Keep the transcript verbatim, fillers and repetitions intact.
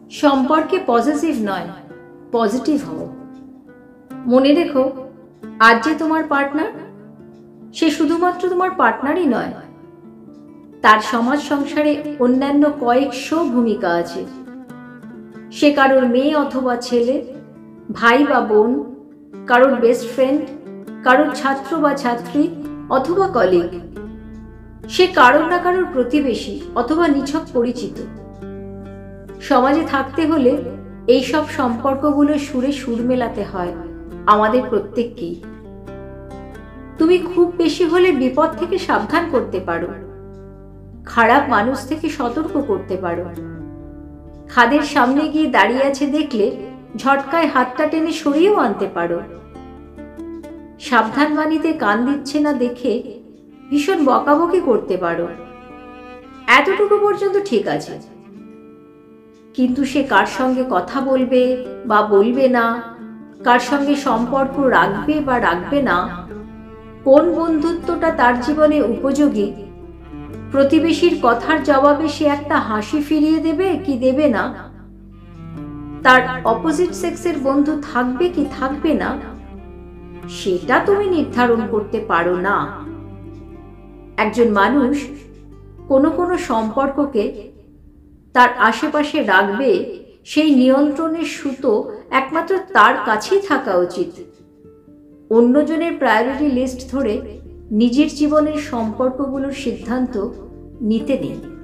সম্পর্কে পজিটিভ নয়, পজিটিভ হও। মনে রেখো, আজ যে তোমার পার্টনার, সে শুধুমাত্র তোমার পার্টনারই নয়, তার সমাজ সংসারে অন্যান্য কয়েকশো ভূমিকা আছে। সে কারোর মেয়ে অথবা ছেলে, ভাই বা বোন, কারোর বেস্ট ফ্রেন্ড, কারোর ছাত্র বা ছাত্রী অথবা কলিগ। সে কারোর না কারোর প্রতিবেশী অথবা নিছক পরিচিত। সমাজে থাকতে হলে এইসব সম্পর্কগুলো সুরে সুর মেলাতে হয় আমাদের প্রত্যেককেই। তুমি খুব বেশি হলে বিপদ থেকে সাবধান করতে পারো, খারাপ মানুষ থেকে সতর্ক করতে পারো। খাদের সামনে গিয়ে দাঁড়িয়ে আছে দেখলে ঝটকায় হাতটা টেনে সরিয়েও আনতে পারো। সাবধান বাণীতে কান দিচ্ছে না দেখে ভীষণ বকাবকি করতে পারো। এতটুকু পর্যন্ত ঠিক আছে, কিন্তু সে কার সঙ্গে কথা বলবে বা বলবে না, কার সঙ্গে সম্পর্ক রাখবে বা রাখবে না, কোন বন্ধুত্বটা তার জীবনে উপযোগী, প্রতিবেশীর কথার জবাবে সে একটা হাসি ফিরিয়ে দেবে কি দেবে না, তার অপোজিট সেক্সের বন্ধু থাকবে কি থাকবে না, সেটা তুমি নির্ধারণ করতে পারো না। একজন মানুষ কোনো কোনো সম্পর্ককে তার আশেপাশে রাখবে, সেই নিয়ন্ত্রণের সুতো একমাত্র তার কাছেই থাকা উচিত। অন্যজনের প্রায়োরিটি লিস্ট ধরে নিজের জীবনের সম্পর্কগুলোর সিদ্ধান্ত নিতে নেই।